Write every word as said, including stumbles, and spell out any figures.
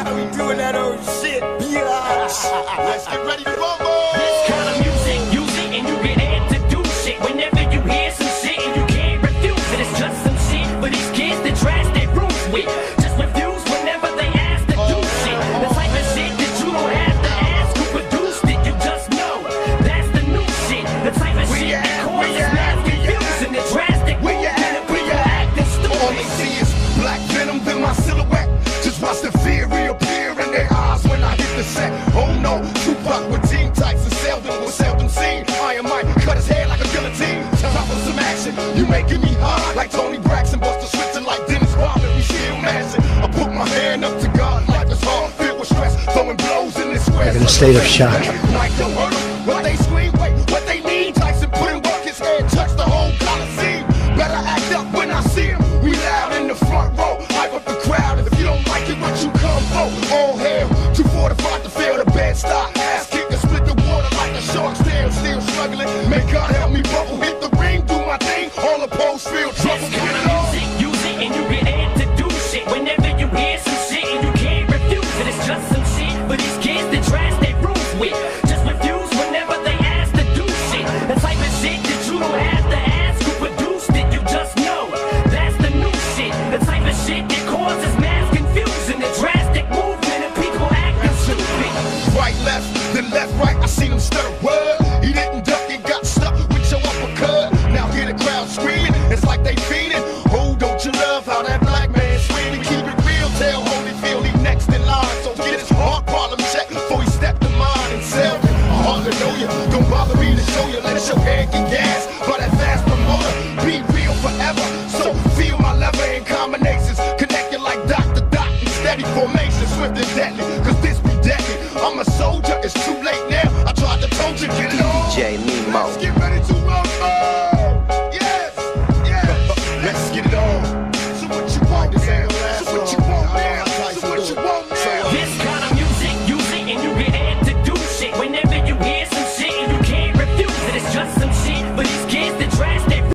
We doing that old shit, biatch. Let's get ready to rumble. This kind of music, use it and you get introduced shit. Whenever you hear some shit and you can't refuse it, it's just some shit for these kids that trash their rooms with. Just refuse whenever they ask to do shit. The type of shit that you don't have to ask who produced it, you just know. That's the new shit. The type of shit that causes mass confusion, the drastic movement of people acting stupid. All they see is black venom in my silhouette. Just watch the fear reappear in their eyes when I hit the set. Oh no, Tupac with team types and seldom was seldom seen. Iron Mike cut his hair like a guillotine. Top of some action, you making me hard like Tony Braxton, Buster Switzer like Dennis Rodman. We still mashing. I put my hand up to God, life is hard, filled with stress, throwing blows in this square. Like in a state of shock. Mike don't hurt 'em. What they scream, wait, what they need? Tyson put in work, his head touched the whole Coliseum. Better act up when I see him. We loud in the front row, hype up the crowd. If you don't like it, what you come for? All hail, too fortified to fail the bad stop. Ass kick and split the water like a shark's tail. Still struggling, may God help me bubble. Hit the ring, do my thing, all opposed feel trouble. This kind of music, use it and you get introduced shit. Whenever you hear some shit and you can't refuse it, it's just some shit for these kids that trash their rooms with. Just refuse whenever they ask to do shit. The type of shit that you don't have to ask who produced it, you just know. That's the new shit. The type of shit that causes mass confusion, the drastic movement of people acting stupid. Right, left, then left, right, I seen him stutter. Word, he didn't duck and got stuck with your uppercut. Now hear the crowd screaming, it's like they feeding. Oh, don't you love how that black man screaming? Keep it real, tell Holyfield he next in line. So get his heart problem checked before he stepped to mine and sell it. I hardly know you, don't bother me to show you. Let your head get gas by that fast promoter. Be real forever, so feel my lever in combinations. Connected like Doctor Doc in steady formation, swift and deadly, cause this be deadly. I'm a soldier, it's too late now. I tried to told you, get it on. D J Nemo. Let's get ready to rumble. Yes, yes. Let's get it on. So what you want, is so what you